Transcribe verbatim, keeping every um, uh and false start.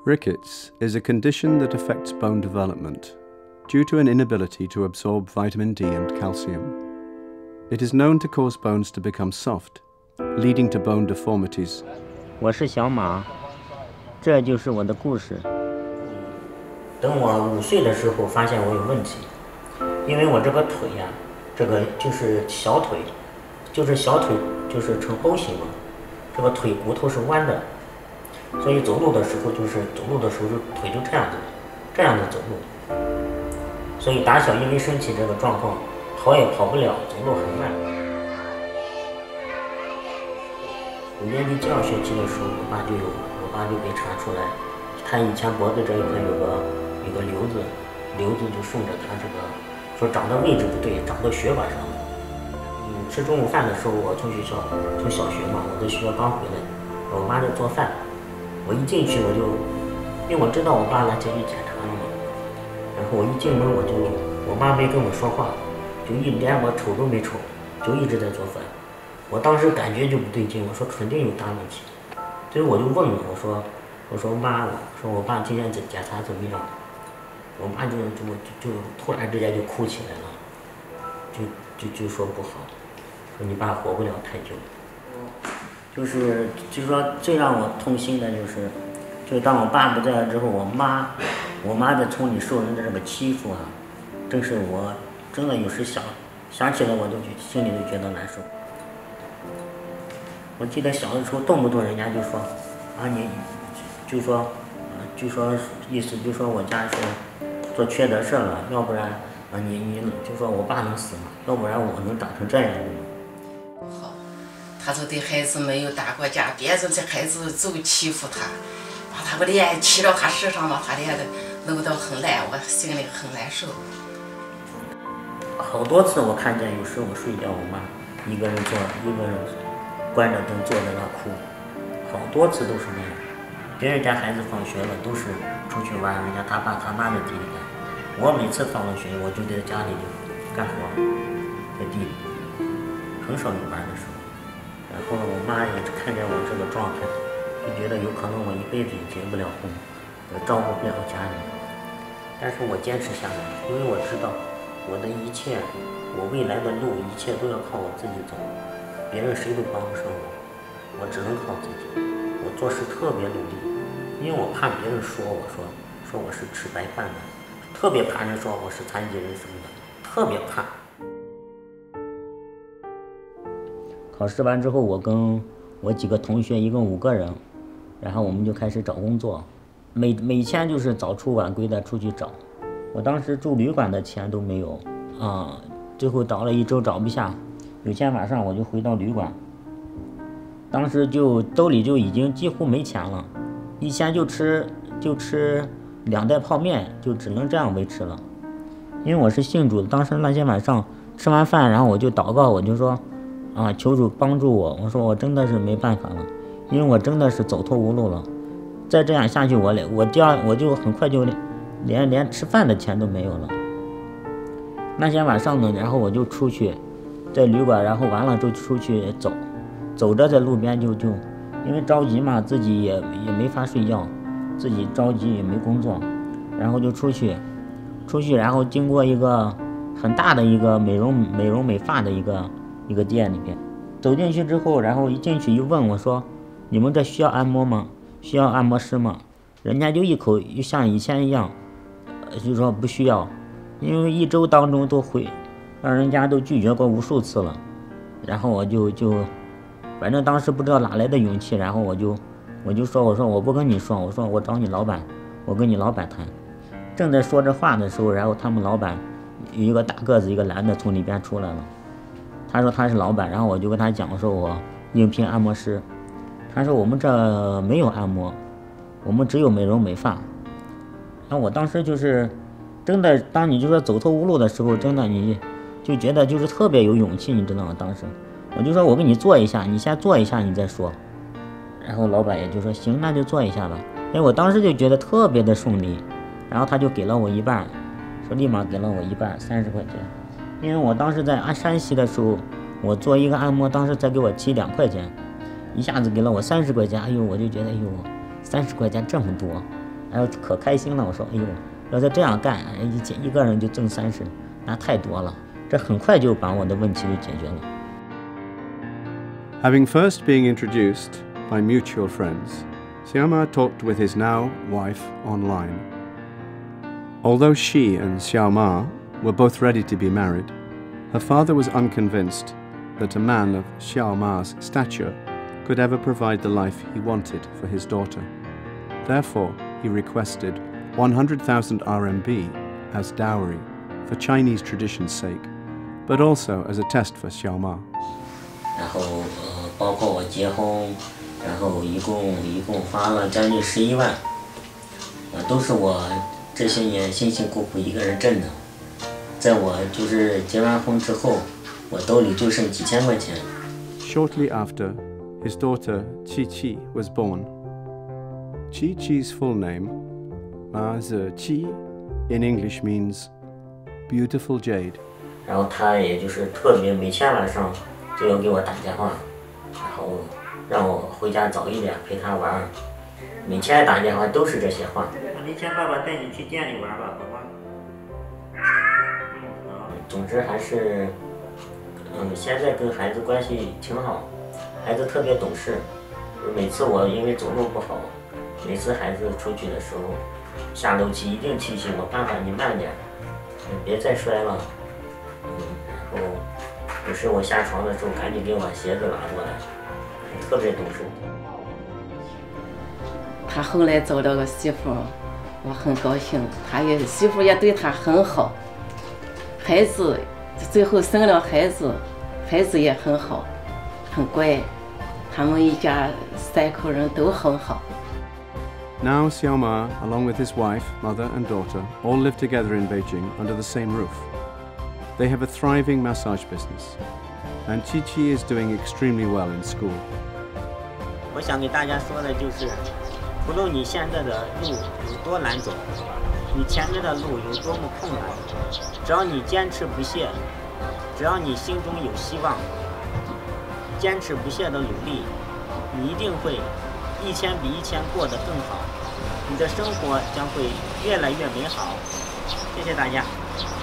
Rickets is a condition that affects bone development due to an inability to absorb vitamin D and calcium. It is known to cause bones to become soft, leading to bone deformities. 我是小马，这就是我的故事。等我五岁的时候，发现我有问题，因为我这个腿呀、啊，这个就是小腿，就是小腿就是呈 O 型嘛，这个腿骨头是弯的。 所以走路的时候就是走路的时候就腿就这样子，这样子走路。所以打小因为身体这个状况，跑也跑不了，走路很慢。五年级第二学期的时候，我爸就有，我爸就被查出来，他以前脖子这一块有个有个瘤子，瘤子就顺着他这个说长的位置不对，长到血管上了。嗯，吃中午饭的时候，我从学校从小学嘛，我在学校刚回来，我妈在做饭。 我一进去我就，因为我知道我爸来前去检查了嘛，然后我一进门我就，我妈没跟我说话，就一连我瞅都没瞅，就一直在做饭。我当时感觉就不对劲，我说肯定有大问题，所以我就问了，我说，我说妈，我说我爸今天检检查怎么样？我妈就就就就突然之间就哭起来了，就就就说不好，说你爸活不了太久。 就是，就是说，最让我痛心的就是，就当我爸不在了之后，我妈，我妈在村里受人的这个欺负啊，真是我，真的有时想，想起来我就心里就觉得难受。我记得小的时候，动不动人家就说，啊你，就说，啊就说意思就说我家是做缺德事了，要不然啊你你就说我爸能死吗？要不然我能长成这样的。 他说对孩子没有打过架，别人这孩子总欺负他，把他把脸骑到他身上，把他脸弄得很烂，我心里很难受。 好多次我看见，有时候我睡觉，我妈一个人坐，一个人关着灯坐在那哭，好多次都是那样。别人家孩子放学了都是出去玩，人家他爸他妈在地里干。我每次放了学，我就在家里就干活，在地里，很少有玩的时候。 然后呢，我妈也看见我这个状态，就觉得有可能我一辈子也结不了婚，也照顾不了家人。但是我坚持下来，因为我知道我的一切，我未来的路一切都要靠我自己走，别人谁都帮不上我，我只能靠自己。我做事特别努力，因为我怕别人说我说说我是吃白饭的，特别怕人说我是残疾人什么的，特别怕。 考试完之后，我跟我几个同学，一共五个人，然后我们就开始找工作，每每天就是早出晚归的出去找。我当时住旅馆的钱都没有，啊、嗯，最后找了一周找不下，有天晚上我就回到旅馆，当时就兜里就已经几乎没钱了，以前就吃就吃两袋泡面，就只能这样维持了。因为我是信主的，当时那天晚上吃完饭，然后我就祷告，我就说。 啊！求主帮助我！我说我真的是没办法了，因为我真的是走投无路了。再这样下去，我连我第二我就很快就连连吃饭的钱都没有了。那天晚上呢，然后我就出去，在旅馆，然后完了就出去走，走着在路边就就因为着急嘛，自己也也没法睡觉，自己着急也没工作，然后就出去，出去然后经过一个很大的一个美容美容美发的一个。 一个店里边，走进去之后，然后一进去一问我说：“你们这需要按摩吗？需要按摩师吗？”人家就一口就像以前一样，就说不需要，因为一周当中都会让人家都拒绝过无数次了。然后我就就，反正当时不知道哪来的勇气，然后我就我就说我说我不跟你说，我说我找你老板，我跟你老板谈。正在说这话的时候，然后他们老板有一个大个子一个男的从里边出来了。 他说他是老板，然后我就跟他讲，我说我应聘按摩师。他说我们这没有按摩，我们只有美容美发。然后我当时就是真的，当你就说走投无路的时候，真的你就觉得就是特别有勇气，你知道吗？当时我就说我给你做一下，你先做一下，你再说。然后老板也就说行，那就做一下吧。因为我当时就觉得特别的顺利，然后他就给了我一半，说立马给了我一半，三十块钱。 因为我当时在山西的时候，我做一个按摩，当时才给我提两块钱，一下子给了我三十块钱，哎呦，我就觉得哎呦，三十块钱这么多， 然后可开心了。我说，哎呦，要再这样干，一一个人就挣三十，那太多了。这很快就把我的问题就解决了。 Having first been introduced by mutual friends, Xiaoma talked with his now wife online. Although she and Xiaoma were both ready to be married, her father was unconvinced that a man of Xiaoma's stature could ever provide the life he wanted for his daughter. Therefore, he requested one hundred thousand R M B as dowry for Chinese tradition's sake, but also as a test for Xiaoma. 然后呃，包括我结婚，然后一共一共花了将近十一万，呃，都是我这些年辛辛苦苦一个人挣的。在我就是结完婚之后，我兜里就剩几千块钱。 Shortly after, his daughter Qi Qi was born. Qi Qi's full name, masseur Qi, in English means beautiful Jade. 然后他也就是特别每天晚上就要给我打电话，然后让我回家早一点陪他玩。每天打电话都是这些话。明天爸爸带你去店里玩吧，好吗？总之还是，嗯，现在跟孩子关系挺好，孩子特别懂事。每次我因为走路不好，每次孩子出去的时候，下楼梯一定提醒我：“爸爸，你慢点，别再摔了。”嗯，然后有时我下床的时候，赶紧给我鞋子拿过来，特别懂事。 他后来找了个媳妇，我很高兴，他也媳妇也对他很好。孩子最后生了孩子，孩子也很好，很乖，他们一家三口人都很好。 Now Xiaoma, along with his wife, mother and daughter, all live together in Beijing under the same roof. They have a thriving massage business, and Qi Qi is doing extremely well in school. 我想给大家说的就是，不论你现在的路有多难走，你前面的路有多么困难，只要你坚持不懈，只要你心中有希望，坚持不懈的努力，你一定会一天比一天过得更好，你的生活将会越来越美好。谢谢大家。